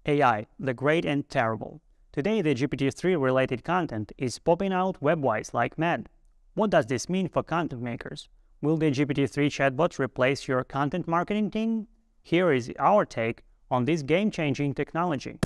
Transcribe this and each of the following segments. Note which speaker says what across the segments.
Speaker 1: AI, the great and terrible. Today, the GPT-3 related content is popping out web-wise like mad. What does this mean for content makers? Will the GPT-3 chatbot replace your content marketing team? Here is our take on this game-changing technology.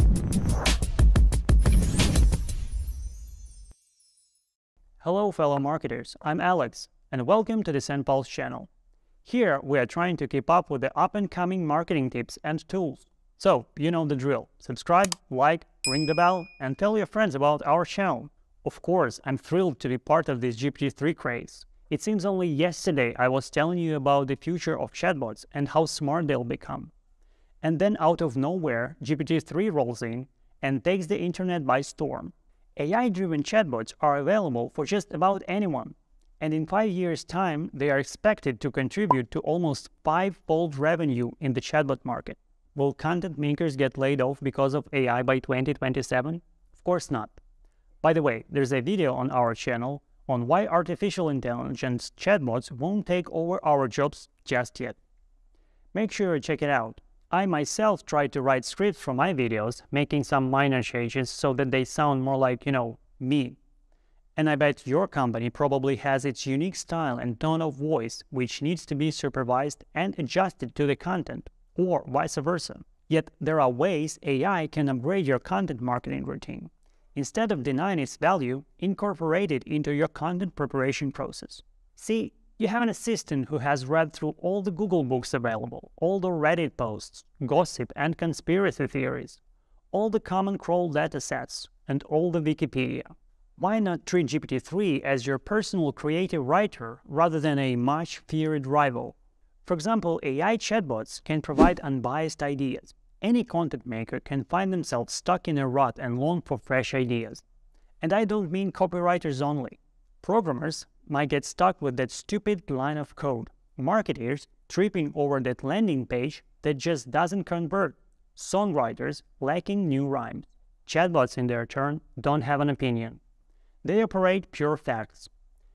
Speaker 1: Hello, fellow marketers. I'm Alex, and welcome to the SendPulse channel. Here, we are trying to keep up with the up-and-coming marketing tips and tools. So, you know the drill. Subscribe, like, ring the bell, and tell your friends about our channel. Of course, I'm thrilled to be part of this GPT-3 craze. It seems only yesterday I was telling you about the future of chatbots and how smart they'll become. And then out of nowhere, GPT-3 rolls in and takes the internet by storm. AI-driven chatbots are available for just about anyone. And in 5 years' time, they are expected to contribute to almost 5-fold revenue in the chatbot market. Will content makers get laid off because of AI by 2027? Of course not. By the way, there's a video on our channel on why artificial intelligence chatbots won't take over our jobs just yet. Make sure you check it out. I myself tried to write scripts for my videos, making some minor changes so that they sound more like, me. And I bet your company probably has its unique style and tone of voice, which needs to be supervised and adjusted to the content, or vice versa. Yet there are ways AI can upgrade your content marketing routine. Instead of denying its value, incorporate it into your content preparation process. See, you have an assistant who has read through all the Google books available, all the Reddit posts, gossip and conspiracy theories, all the common crawl datasets, and all the Wikipedia. Why not treat GPT-3 as your personal creative writer rather than a much-feared rival? For example, AI chatbots can provide unbiased ideas. Any content maker can find themselves stuck in a rut and long for fresh ideas. And I don't mean copywriters only. Programmers might get stuck with that stupid line of code. Marketers tripping over that landing page that just doesn't convert. Songwriters lacking new rhymes. Chatbots, in their turn, don't have an opinion. They operate pure facts.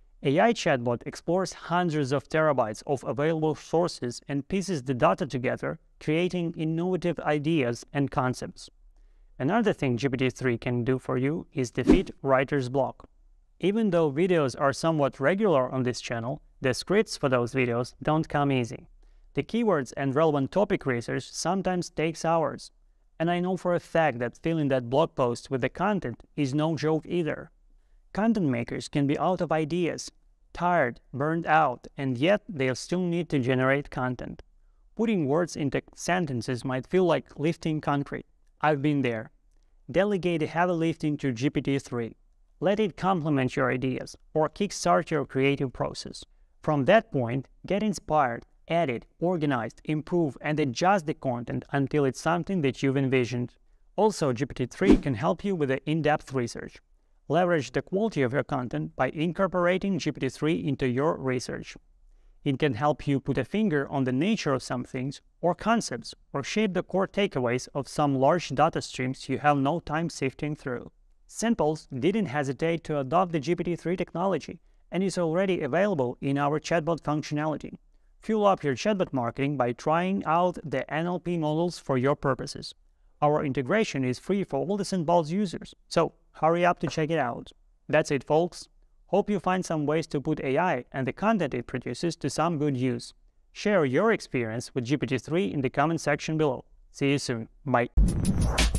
Speaker 1: AI chatbot explores hundreds of terabytes of available sources and pieces the data together, creating innovative ideas and concepts. Another thing GPT-3 can do for you is defeat writer's block. Even though videos are somewhat regular on this channel, the scripts for those videos don't come easy. The keywords and relevant topic research sometimes takes hours. And I know for a fact that filling that blog post with the content is no joke either. Content makers can be out of ideas, tired, burned out, and yet they'll still need to generate content. Putting words into sentences might feel like lifting concrete. I've been there. Delegate the heavy lifting to GPT-3. Let it complement your ideas or kickstart your creative process. From that point, get inspired, edit, organize, improve, and adjust the content until it's something that you've envisioned. Also, GPT-3 can help you with the in-depth research. Leverage the quality of your content by incorporating GPT-3 into your research. It can help you put a finger on the nature of some things or concepts, or shape the core takeaways of some large data streams you have no time sifting through. SendPulse didn't hesitate to adopt the GPT-3 technology and is already available in our chatbot functionality. Fuel up your chatbot marketing by trying out the NLP models for your purposes. Our integration is free for all the SendPulse users, so hurry up to check it out. That's it, folks. Hope you find some ways to put AI and the content it produces to some good use. Share your experience with GPT-3 in the comment section below. See you soon. Bye.